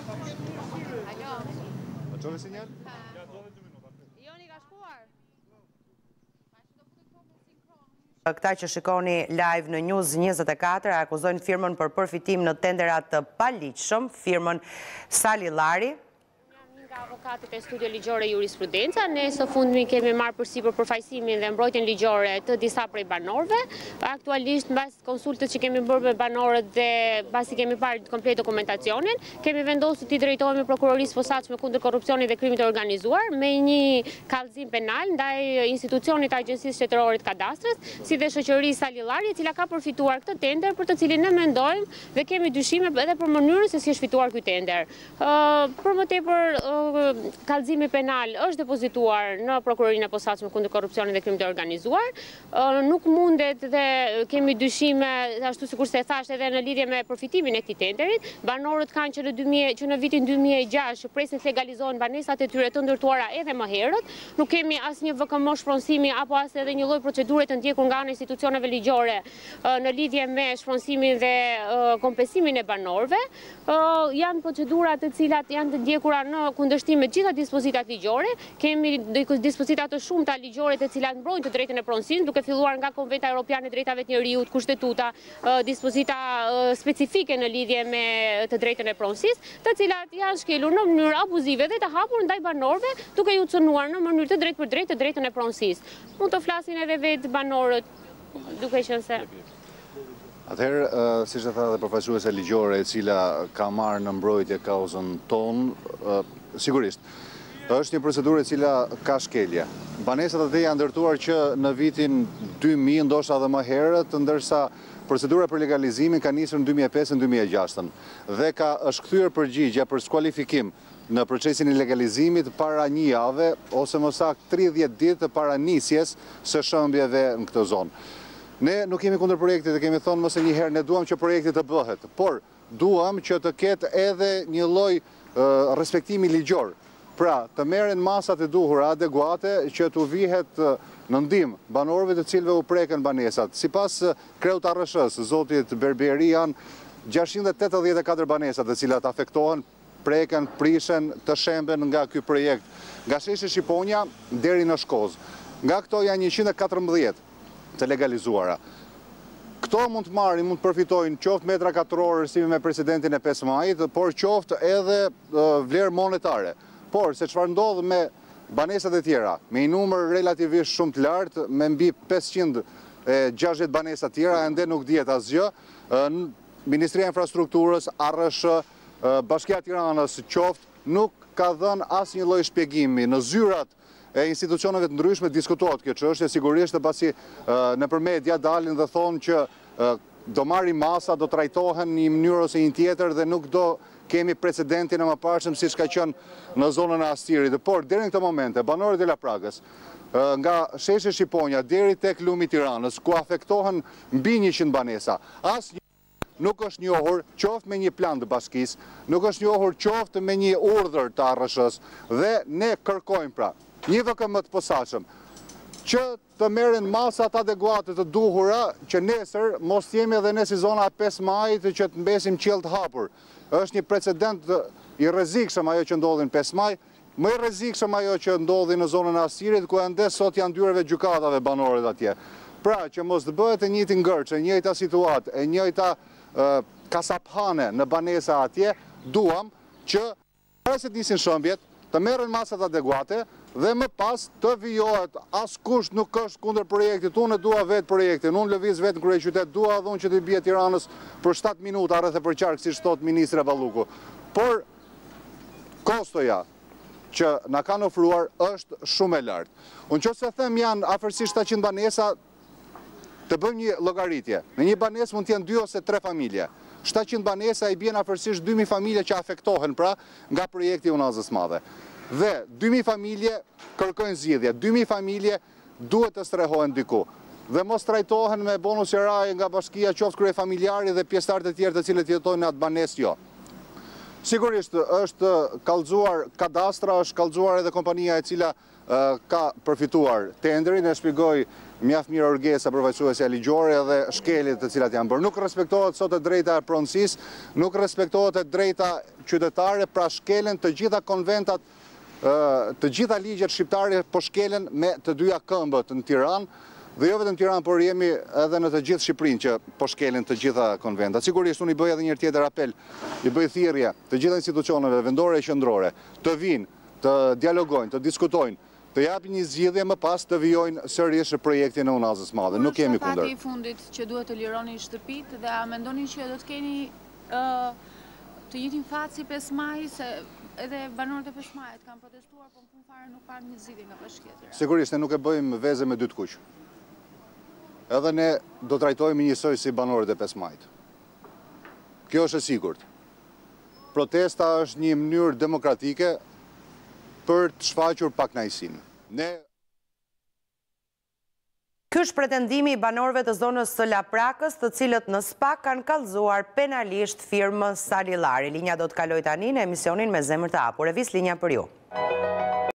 A qove sinjal? Joni ka shkuar? Këta që shikoni live në News 24 akuzojnë firmën për përfitim në tenderat të paligjshëm, firmën Salillari. Avokatët e studio ligjore jurisprudenca, ne së fundmi kemi marrë përsipër përfaqësimin dhe mbrojtjen ligjore të disa prej banorëve. Aktualisht, mbas konsultës që kemi bërë me banorët dhe pasi kemi parë komplet dokumentacionin, kemi vendosur t'i drejtohemi prokurorisë posaçme kundër korrupsionit dhe krimit të organizuar me një kallëzim penal ndaj institucionit të Agjencisë Shtetërore të Kadastrës, si dhe shoqërisë Salillari, e cila ka përfituar këtë tender për të cilin ne mendojmë dhe kemi dyshime edhe për mënyrën se si është fituar ky tender. Për më tepër, kallëzimi penal është depozituar në prokurorinë e posaçme kundër korrupsionit dhe krimit të organizuar. Nuk mundet dhe kemi dyshime, ashtu sikur se thash edhe në lidhje me përfitimin e këtij tenderit. Banorët kanë që në vitin 2006 presin të legalizohen banesat e tyre të ndërtuara edhe më herët. Nuk kemi asnjë VKM shpronësimi apo as edhe një lloj procedure të ndjekur nga ana e institucioneve ligjore në lidhje me shpronësimin dhe kompensimin e banorëve. Janë procedura të cilat janë të ndjekura në kundërshtim me gjitha dispozitat ligjore. Kemi dispozitat të shumta ligjore të cilat mbrojnë të drejtën e pronësisë, duke filluar nga Konventa Europiane e Drejtave të Njerëzit, kushtetuta, dispozita specifike në lidhje me të drejtën e pronësisë, të cilat janë shkelur në mënyrë abuzive dhe të hapur ndaj banorëve, duke ju cënuar në mënyrë të drejtë për drejtë të drejtën e pronësisë. Mund të flasin edhe vetë banorët, duke qenë se Atëherë, si që tha dhe përfaqësuese ligjore e cila ka marrë në mbrojtje kauzën tonë, sigurisht, është një procedurë e cila ka shkelje. Banesat atë janë ndërtuar që në vitin 2000, ndoshta edhe më herët, ndërsa procedura për legalizimin ka nisur në 2005-2006 dhe është kthyer përgjigje për skualifikim në procesin e legalizimit para një jave ose më saktë 30 ditë para nisjes së shëmbjeve në këtë zonë. Ne nuk kemi kundër projektit dhe kemi thonë mëse njëherë, ne duam që projektit të bëhet, por duam që të ketë edhe një lloj respektimi ligjor. Pra, të merren masat e duhura adekuate që t'u vihet në ndihmë banorëve të cilëve u preken banesat. Sipas kreut ARSH-s, zotit Berberi, janë 684 banesat të cilat afektohen, preken, prishen, të shemben nga ky projekt, nga sheshi Shqiponja deri në Shkozë. Nga këto janë 114 të legalizuara. Këto mund të marrin, mund të përfitojnë qoftë metra katror rësimi me presidentin e 5 majit, por qoftë edhe vlerë monetare. Por, se çfarë ndodh me banesat e tjera, me një numër relativisht shumë të lartë, me mbi 560 banesa tjera, ende nuk dihet asgjë, Ministria e Infrastrukturës, ARSH, Bashkia e Tiranës qoftë, nuk ka dhënë asnjë lloj shpjegimi në zyrat e institucioneve të ndryshme diskutohet kjo çështje, sigurisht pasi nëpër media dalin dhe thonë që do marrin masa, do trajtohen në një mënyrë ose një tjetër dhe nuk do kemi precedentin e mëparshëm siç ka qenë në zonën e Astirit. Por deri në këtë moment banorët e Lapragës, nga sheshi Shqiponja deri tek lumi i Tiranës, ku afektohen mbi 100 banesa, asnjë nuk është njohur qoftë me një plan të bashkisë, nuk është njohur qoftë me një urdhër të ARSH-s dhe ne kërkojmë pra një VKM të posaçëm që të merren masat adekuate të duhura që nesër mos jemi edhe ne si zona 5 majit që të mbesim qiell të hapur. Është një precedent i rrezikshëm ajo që ndodhi në 5 maj, më i rrezikshëm ajo që ndodhi në zonën e Astirit ku ende sot janë dyerve gjykatave banorët atje. Pra që mos të bëhet e njëjti ngërç, e njëjta situatë, e njëjta kasaphane në banesa atje, duam që para se të nisin shëmbjet, të merren masat adekuate dhe më pas të vijohet. Askush nuk është kundër projektit, unë dua vetë projektin, unë lëviz vetë në kryeqytet, dua edhe unë që të bie Tiranës për 7 minuta rreth e përqark, siç thot ministri Balluku. Por kostoja që na kanë ofruar është shumë e lartë. Unë nëse them janë afërsisht 700 banesa, të bëjmë një llogaritje. Në një banesë mund të jenë 2 ose 3 familje. 700 banesa i bien afërsisht 2000 familje që afektohen pra nga projekti Unazës Madhe. Dhe 2000 familje kërkojnë zgjidhje, 2000 familje duhet të strehohen diku. Dhe mos trajtohen me bonus qeraj nga bashkia qoftë kryefamiljari dhe pjesëtarët e tjerë të cilët jetojnë në atë banesë jo. Sigurisht është kallëzuar kadastra, është kallëzuar edhe kompania e cila ka përfituar tenderin, e shpjegoi mjaft mirë Orgesa, përfaqësuesja ligjore, dhe shkeljet të cilat janë bërë. Nuk respektohet sot e drejta e pronësisë, nuk respektohet e drejta qytetare, pra shkelen të gjitha konventat, të gjitha ligjet shqiptare po shkelen me të dyja këmbët në Tiranë, dhe jo vetëm Tiranë, por jemi edhe në të gjithë Shqipërinë që po shkelen të gjitha konventat. Sigurisht, unë i bëj edhe një tjetër apel, i bëj thirrje të gjitha institucioneve vendore e qendrore të vinë, të dialogojnë, të diskutojnë, të japin një zgjidhje, më pas të vijojnë sërish projektin e Unazës Madhe. Nuk jemi kundër. I fundit që duhet të lironi shtëpitë, dhe a mendoni që do të keni të njëjtin fat si 5 maj, se edhe banorët e 5 majit kanë protestuar, por në fund fare nuk kanë një zgjidhje nga bashkëtia. Sigurisht, ne nuk e bëjmë veze me dy të kuq. Edhe ne do trajtojmë njësoj si banorët e 5 majit. Kjo është e sigurt. Protesta është një mënyrë demokratike për të shfaqur pakënaqësinë. Ky është pretendimi i banorëve të zonës së Laprakës, të cilët në SPAK kanë kallëzuar penalisht firmën Salillari. Linja do të kaloj tani në emisionin Me Zemër të Hapur. E vis linja për ju.